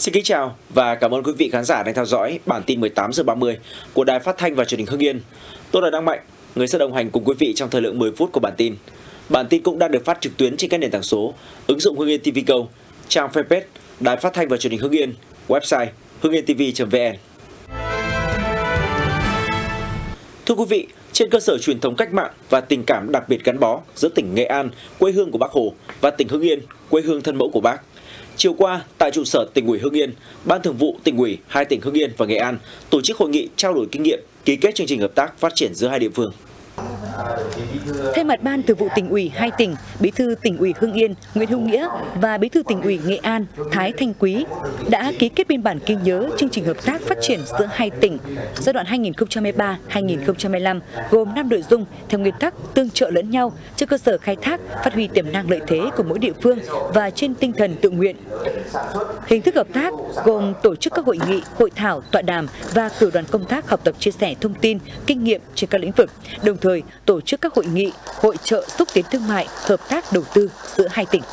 Xin kính chào và cảm ơn quý vị khán giả đang theo dõi bản tin 18 giờ 30 của Đài Phát thanh và Truyền hình Hưng Yên. Tôi là Đăng Mạnh, người sẽ đồng hành cùng quý vị trong thời lượng 10 phút của bản tin. Bản tin cũng đang được phát trực tuyến trên các nền tảng số, ứng dụng Hưng Yên TV Go, trang fanpage Đài Phát thanh và Truyền hình Hưng Yên, website hưng-yên-tv.vn. Thưa quý vị, trên cơ sở truyền thống cách mạng và tình cảm đặc biệt gắn bó giữa tỉnh Nghệ An, quê hương của Bác Hồ, và tỉnh Hưng Yên, quê hương thân mẫu của Bác, chiều qua, tại trụ sở Tỉnh ủy Hưng Yên, Ban Thường vụ Tỉnh ủy hai tỉnh Hưng Yên và Nghệ An tổ chức hội nghị trao đổi kinh nghiệm, ký kết chương trình hợp tác phát triển giữa hai địa phương. Thay mặt Ban Thường vụ Tỉnh ủy hai tỉnh, Bí thư Tỉnh ủy Hưng Yên Nguyễn Hữu Nghĩa và Bí thư Tỉnh ủy Nghệ An Thái Thanh Quý đã ký kết biên bản ghi nhớ chương trình hợp tác phát triển giữa hai tỉnh giai đoạn 2013-2025 gồm 5 nội dung theo nguyên tắc tương trợ lẫn nhau trên cơ sở khai thác, phát huy tiềm năng lợi thế của mỗi địa phương và trên tinh thần tự nguyện. Hình thức hợp tác gồm tổ chức các hội nghị, hội thảo, tọa đàm và cử đoàn công tác học tập chia sẻ thông tin, kinh nghiệm trên các lĩnh vực, đồng thời tổ chức các hội nghị, hội chợ xúc tiến thương mại, hợp tác đầu tư giữa hai tỉnh.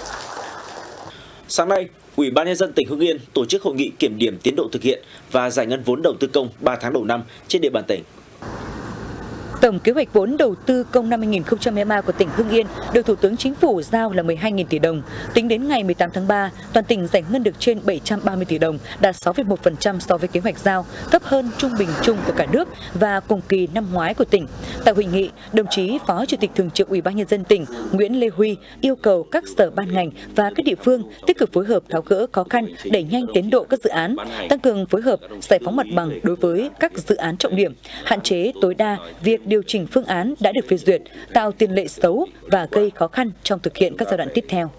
Sáng nay, Ủy ban Nhân dân tỉnh Hưng Yên tổ chức hội nghị kiểm điểm tiến độ thực hiện và giải ngân vốn đầu tư công 3 tháng đầu năm trên địa bàn tỉnh. Tổng kế hoạch vốn đầu tư công năm 2023 của tỉnh Hưng Yên được Thủ tướng Chính phủ giao là 12.000 tỷ đồng. Tính đến ngày 18 tháng 3, toàn tỉnh giải ngân được trên 730 tỷ đồng, đạt 6,1% so với kế hoạch giao, thấp hơn trung bình chung của cả nước và cùng kỳ năm ngoái của tỉnh. Tại hội nghị, đồng chí Phó Chủ tịch Thường trực Ủy ban Nhân dân tỉnh Nguyễn Lê Huy yêu cầu các sở ban ngành và các địa phương tích cực phối hợp tháo gỡ khó khăn, đẩy nhanh tiến độ các dự án, tăng cường phối hợp giải phóng mặt bằng đối với các dự án trọng điểm, hạn chế tối đa việc điều chỉnh phương án đã được phê duyệt, tạo tiền lệ xấu và gây khó khăn trong thực hiện các giai đoạn tiếp theo.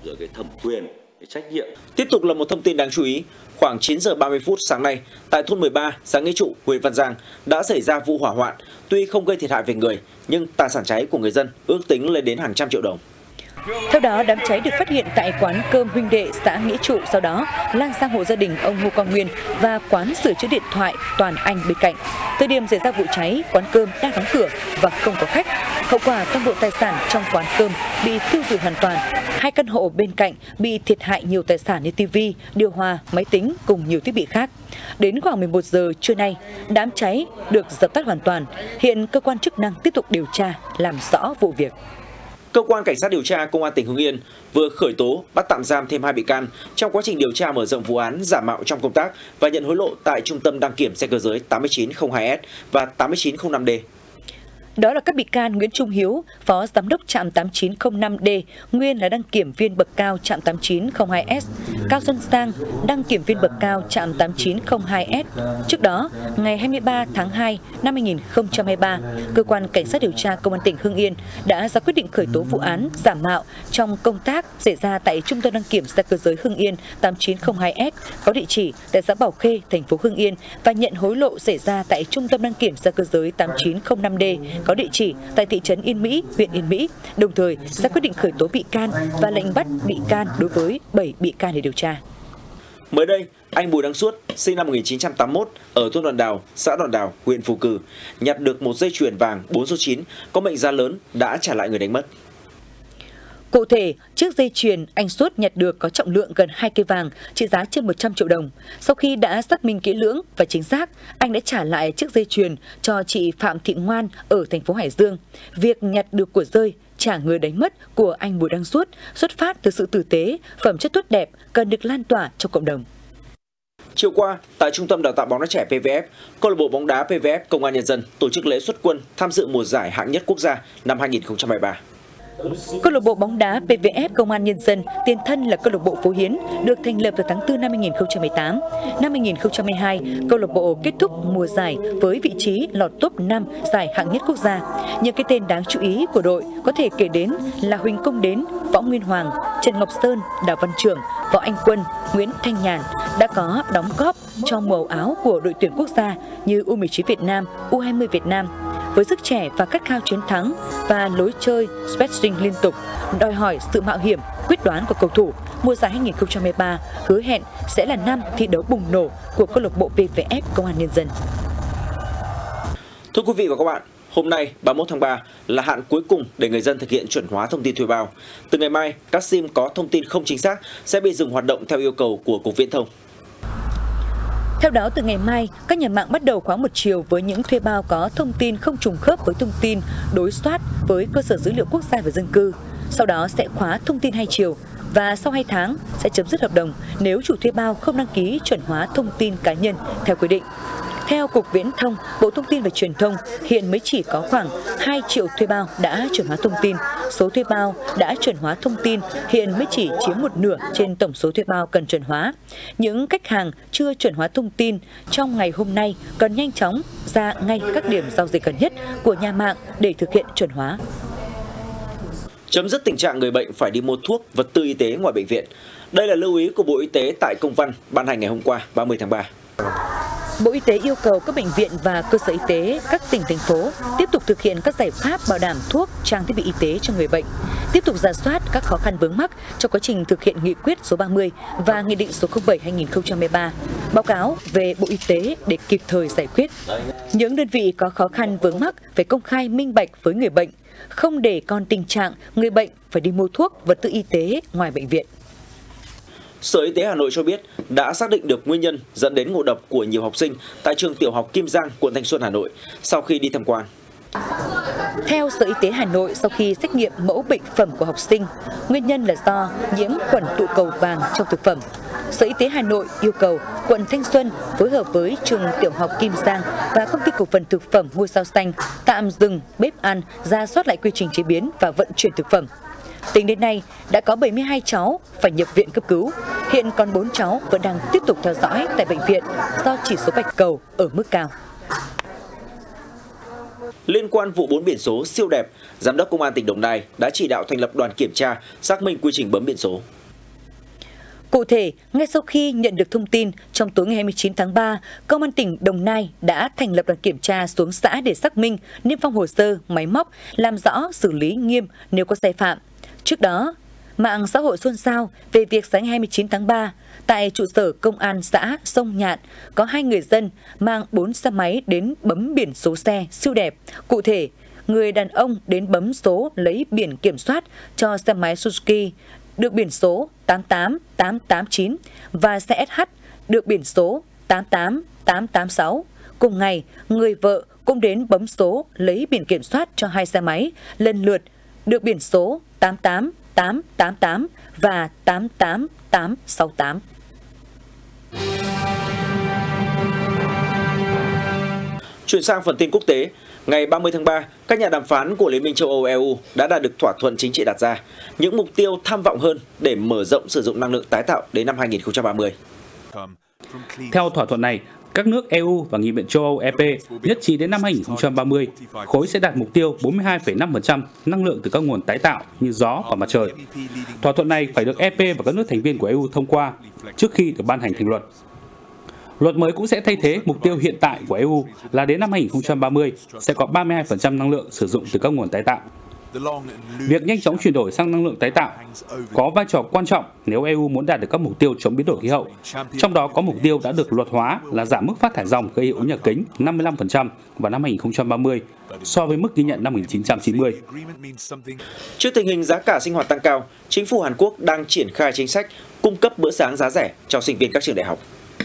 Tiếp tục là một thông tin đáng chú ý. Khoảng 9 giờ 30 phút sáng nay, tại thôn 13, xã Nghĩa Trụ, huyện Văn Giang đã xảy ra vụ hỏa hoạn. Tuy không gây thiệt hại về người, nhưng tài sản cháy của người dân ước tính lên đến hàng trăm triệu đồng. Theo đó, đám cháy được phát hiện tại quán cơm Huynh Đệ xã Nghĩa Trụ, sau đó lan sang hộ gia đình ông Ngô Quang Nguyên và quán sửa chữa điện thoại Toàn Anh bên cạnh. Thời điểm xảy ra vụ cháy, quán cơm đang đóng cửa và không có khách. Hậu quả toàn bộ tài sản trong quán cơm bị thiêu rụi hoàn toàn. Hai căn hộ bên cạnh bị thiệt hại nhiều tài sản như tivi, điều hòa, máy tính cùng nhiều thiết bị khác. Đến khoảng 11 giờ trưa nay, đám cháy được dập tắt hoàn toàn. Hiện cơ quan chức năng tiếp tục điều tra, làm rõ vụ việc. Cơ quan Cảnh sát điều tra Công an tỉnh Hưng Yên vừa khởi tố, bắt tạm giam thêm 2 bị can trong quá trình điều tra mở rộng vụ án giả mạo trong công tác và nhận hối lộ tại Trung tâm đăng kiểm xe cơ giới 8902S và 8905D. Đó là các bị can Nguyễn Trung Hiếu, Phó Giám đốc trạm 8905D, nguyên là đăng kiểm viên bậc cao trạm 8902S, Cao Xuân Sang, đăng kiểm viên bậc cao trạm 8902S. Trước đó, ngày 23 tháng 2 năm 2023, Cơ quan Cảnh sát điều tra Công an tỉnh Hưng Yên đã ra quyết định khởi tố vụ án giả mạo trong công tác xảy ra tại Trung tâm đăng kiểm xe cơ giới Hưng Yên 8902S có địa chỉ tại xã Bảo Khê, thành phố Hưng Yên và nhận hối lộ xảy ra tại Trung tâm đăng kiểm xe cơ giới 8905D có địa chỉ tại thị trấn Yên Mỹ, huyện Yên Mỹ, đồng thời ra quyết định khởi tố bị can và lệnh bắt bị can đối với 7 bị can để điều tra. Mới đây, anh Bùi Đăng Suốt, sinh năm 1981, ở thôn Đoàn Đào, xã Đoàn Đào, huyện Phù Cử, nhặt được một dây chuyền vàng 4 số 9 có mệnh giá lớn đã trả lại người đánh mất. Cụ thể, chiếc dây chuyền anh Suốt nhặt được có trọng lượng gần 2 cây vàng, trị giá trên 100 triệu đồng. Sau khi đã xác minh kỹ lưỡng và chính xác, anh đã trả lại chiếc dây chuyền cho chị Phạm Thị Ngoan ở thành phố Hải Dương. Việc nhặt được của rơi, trả người đánh mất của anh Bùi Đăng Suốt xuất phát từ sự tử tế, phẩm chất tốt đẹp cần được lan tỏa trong cộng đồng. Chiều qua, tại Trung tâm Đào tạo bóng đá trẻ PVF, câu lạc bộ bóng đá PVF Công an Nhân dân tổ chức lễ xuất quân tham dự mùa giải hạng nhất quốc gia năm 2023. Câu lạc bộ bóng đá PVF Công an Nhân dân, tiền thân là câu lạc bộ Phú Hiến, được thành lập từ tháng 4 năm 2018. Năm 2022, câu lạc bộ kết thúc mùa giải với vị trí lọt top 5 giải hạng nhất quốc gia. Những cái tên đáng chú ý của đội có thể kể đến là Huỳnh Công Đến, Võ Nguyên Hoàng, Trần Ngọc Sơn, Đào Văn Trưởng, Võ Anh Quân, Nguyễn Thanh Nhàn đã có đóng góp cho màu áo của đội tuyển quốc gia như U19 Việt Nam, U20 Việt Nam. Với sức trẻ và khát khao chiến thắng và lối chơi pressing liên tục, đòi hỏi sự mạo hiểm, quyết đoán của cầu thủ, mùa giải 2023 hứa hẹn sẽ là năm thi đấu bùng nổ của câu lạc bộ PVF Công an Nhân dân. Thưa quý vị và các bạn, hôm nay 31 tháng 3 là hạn cuối cùng để người dân thực hiện chuẩn hóa thông tin thuê bao. Từ ngày mai, các SIM có thông tin không chính xác sẽ bị dừng hoạt động theo yêu cầu của Cục Viễn thông. Theo đó, từ ngày mai, các nhà mạng bắt đầu khóa một chiều với những thuê bao có thông tin không trùng khớp với thông tin đối soát với cơ sở dữ liệu quốc gia về dân cư. Sau đó sẽ khóa thông tin 2 chiều và sau 2 tháng sẽ chấm dứt hợp đồng nếu chủ thuê bao không đăng ký chuẩn hóa thông tin cá nhân theo quy định. Theo Cục Viễn thông, Bộ Thông tin và Truyền thông, hiện mới chỉ có khoảng 2 triệu thuê bao đã chuẩn hóa thông tin. Số thuê bao đã chuẩn hóa thông tin hiện mới chỉ chiếm một nửa trên tổng số thuê bao cần chuẩn hóa. Những khách hàng chưa chuẩn hóa thông tin trong ngày hôm nay cần nhanh chóng ra ngay các điểm giao dịch gần nhất của nhà mạng để thực hiện chuẩn hóa. Chấm dứt tình trạng người bệnh phải đi mua thuốc, vật tư y tế ngoài bệnh viện. Đây là lưu ý của Bộ Y tế tại công văn ban hành ngày hôm qua, 30 tháng 3. Bộ Y tế yêu cầu các bệnh viện và cơ sở y tế các tỉnh, thành phố tiếp tục thực hiện các giải pháp bảo đảm thuốc, trang thiết bị y tế cho người bệnh, tiếp tục rà soát các khó khăn vướng mắc trong quá trình thực hiện nghị quyết số 30 và nghị định số 07/2013, báo cáo về Bộ Y tế để kịp thời giải quyết. Những đơn vị có khó khăn vướng mắc phải công khai minh bạch với người bệnh, không để còn tình trạng người bệnh phải đi mua thuốc, vật tư y tế ngoài bệnh viện. Sở Y tế Hà Nội cho biết đã xác định được nguyên nhân dẫn đến ngộ độc của nhiều học sinh tại trường tiểu học Kim Giang, quận Thanh Xuân, Hà Nội sau khi đi tham quan. Theo Sở Y tế Hà Nội, sau khi xét nghiệm mẫu bệnh phẩm của học sinh, nguyên nhân là do nhiễm khuẩn tụ cầu vàng trong thực phẩm. Sở Y tế Hà Nội yêu cầu quận Thanh Xuân phối hợp với trường tiểu học Kim Giang và công ty cổ phần thực phẩm Ngôi Sao Xanh tạm dừng bếp ăn, rà soát lại quy trình chế biến và vận chuyển thực phẩm. Tính đến nay, đã có 72 cháu phải nhập viện cấp cứu. Hiện còn 4 cháu vẫn đang tiếp tục theo dõi tại bệnh viện do chỉ số bạch cầu ở mức cao. Liên quan vụ 4 biển số siêu đẹp, Giám đốc Công an tỉnh Đồng Nai đã chỉ đạo thành lập đoàn kiểm tra, xác minh quy trình bấm biển số. Cụ thể, ngay sau khi nhận được thông tin, trong tối ngày 29 tháng 3, Công an tỉnh Đồng Nai đã thành lập đoàn kiểm tra xuống xã để xác minh, niêm phong hồ sơ, máy móc, làm rõ, xử lý nghiêm nếu có sai phạm. Trước đó, mạng xã hội xôn xao về việc sáng ngày 29 tháng 3, tại trụ sở Công an xã Sông Nhạn, có 2 người dân mang 4 xe máy đến bấm biển số xe siêu đẹp. Cụ thể, người đàn ông đến bấm số lấy biển kiểm soát cho xe máy Suzuki được biển số 88889 và xe SH được biển số 88886. Cùng ngày, người vợ cũng đến bấm số lấy biển kiểm soát cho 2 xe máy lần lượt được biển số 88888 và 88868. Chuyển sang phần tin quốc tế, ngày 30 tháng 3, các nhà đàm phán của Liên minh châu Âu EU đã đạt được thỏa thuận chính trị đặt ra, những mục tiêu tham vọng hơn để mở rộng sử dụng năng lượng tái tạo đến năm 2030. Theo thỏa thuận này, các nước EU và Nghị viện châu Âu EP nhất trí đến năm 2030, khối sẽ đạt mục tiêu 42,5% năng lượng từ các nguồn tái tạo như gió và mặt trời. Thỏa thuận này phải được EP và các nước thành viên của EU thông qua trước khi được ban hành thành luật. Luật mới cũng sẽ thay thế mục tiêu hiện tại của EU là đến năm 2030 sẽ có 32% năng lượng sử dụng từ các nguồn tái tạo. Việc nhanh chóng chuyển đổi sang năng lượng tái tạo có vai trò quan trọng nếu EU muốn đạt được các mục tiêu chống biến đổi khí hậu. Trong đó có mục tiêu đã được luật hóa là giảm mức phát thải ròng gây hiệu ứng nhà kính 55% vào năm 2030 so với mức ghi nhận năm 1990. Trước tình hình giá cả sinh hoạt tăng cao, chính phủ Hàn Quốc đang triển khai chính sách cung cấp bữa sáng giá rẻ cho sinh viên các trường đại học.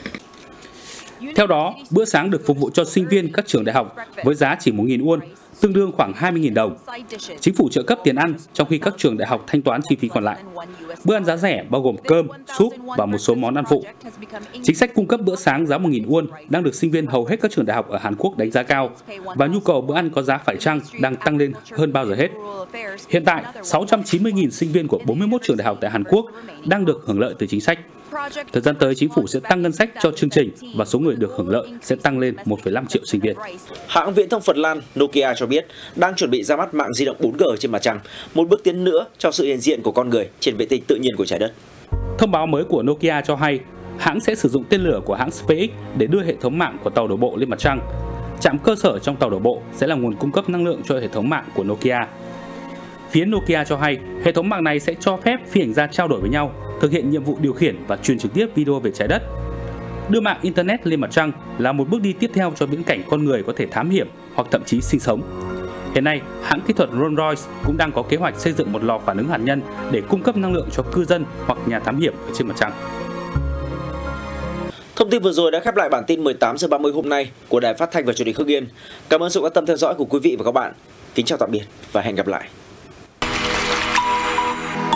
Theo đó, bữa sáng được phục vụ cho sinh viên các trường đại học với giá chỉ 1.000 won, tương đương khoảng 20.000 đồng. Chính phủ trợ cấp tiền ăn trong khi các trường đại học thanh toán chi phí còn lại. Bữa ăn giá rẻ bao gồm cơm, súp và một số món ăn phụ. Chính sách cung cấp bữa sáng giá 1.000 won đang được sinh viên hầu hết các trường đại học ở Hàn Quốc đánh giá cao và nhu cầu bữa ăn có giá phải chăng đang tăng lên hơn bao giờ hết. Hiện tại, 690.000 sinh viên của 41 trường đại học tại Hàn Quốc đang được hưởng lợi từ chính sách. Thời gian tới, chính phủ sẽ tăng ngân sách cho chương trình và số người được hưởng lợi sẽ tăng lên 1,5 triệu sinh viên. Hãng viễn thông Phần Lan Nokia cho biết đang chuẩn bị ra mắt mạng di động 4G trên mặt trăng, một bước tiến nữa cho sự hiện diện của con người trên vệ tinh tự nhiên của trái đất. Thông báo mới của Nokia cho hay hãng sẽ sử dụng tên lửa của hãng SpaceX để đưa hệ thống mạng của tàu đổ bộ lên mặt trăng. Trạm cơ sở trong tàu đổ bộ sẽ là nguồn cung cấp năng lượng cho hệ thống mạng của Nokia. Phía Nokia cho hay hệ thống mạng này sẽ cho phép phi hành gia trao đổi với nhau, thực hiện nhiệm vụ điều khiển và truyền trực tiếp video về trái đất. Đưa mạng Internet lên mặt trăng là một bước đi tiếp theo cho viễn cảnh con người có thể thám hiểm hoặc thậm chí sinh sống. Hiện nay, hãng kỹ thuật Rolls-Royce cũng đang có kế hoạch xây dựng một lò phản ứng hạt nhân để cung cấp năng lượng cho cư dân hoặc nhà thám hiểm ở trên mặt trăng. Thông tin vừa rồi đã khép lại bản tin 18 giờ 30 hôm nay của Đài Phát thanh và Truyền hình Hưng Yên. Cảm ơn sự quan tâm theo dõi của quý vị và các bạn. Kính chào tạm biệt và hẹn gặp lại.